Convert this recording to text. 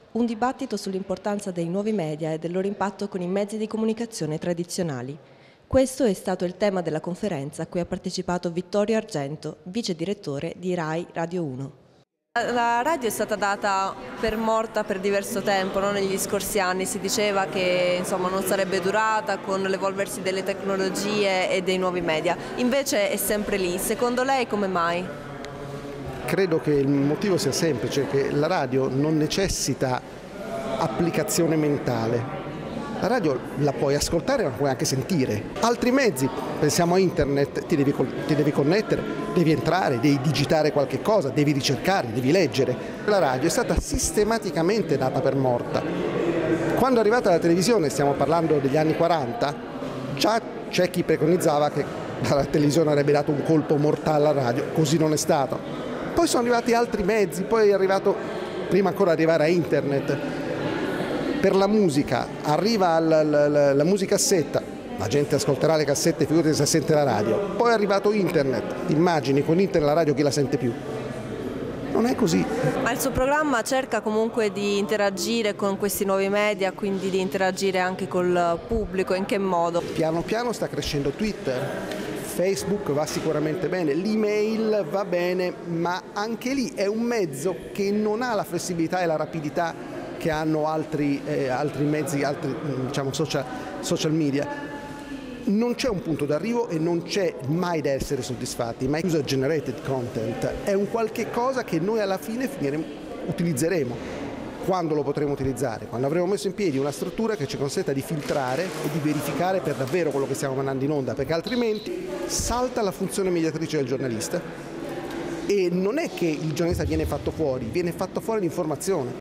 Un dibattito sull'importanza dei nuovi media e del loro impatto con i mezzi di comunicazione tradizionali. Questo è stato il tema della conferenza a cui ha partecipato Vittorio Argento, vice direttore di Rai Radio 1. La radio è stata data per morta per diverso tempo, no? Negli scorsi anni si diceva che non sarebbe durata con l'evolversi delle tecnologie e dei nuovi media, invece è sempre lì. Secondo lei come mai? Credo che il motivo sia semplice, che la radio non necessita applicazione mentale. La radio la puoi ascoltare ma la puoi anche sentire. Altri mezzi, pensiamo a internet, ti devi connettere, devi entrare, devi digitare qualche cosa, devi ricercare, devi leggere. La radio è stata sistematicamente data per morta. Quando è arrivata la televisione, stiamo parlando degli anni 40, già c'è chi preconizzava che la televisione avrebbe dato un colpo mortale alla radio, così non è stato. Poi sono arrivati altri mezzi, poi è arrivato, prima ancora di arrivare a internet, per la musica, arriva la musicassetta, la gente ascolterà le cassette, figurati se sente la radio, poi è arrivato internet, immagini, con internet la radio chi la sente più? Non è così. Ma il suo programma cerca comunque di interagire con questi nuovi media, quindi di interagire anche col pubblico, in che modo? Piano piano sta crescendo Twitter, Facebook va sicuramente bene, l'email va bene, ma anche lì è un mezzo che non ha la flessibilità e la rapidità che hanno altri mezzi, altri social media. Non c'è un punto d'arrivo e non c'è mai da essere soddisfatti, ma user generated content è un qualche cosa che noi alla fine utilizzeremo. Quando lo potremo utilizzare? Quando avremo messo in piedi una struttura che ci consenta di filtrare e di verificare per davvero quello che stiamo mandando in onda, perché altrimenti salta la funzione mediatrice del giornalista e non è che il giornalista viene fatto fuori l'informazione.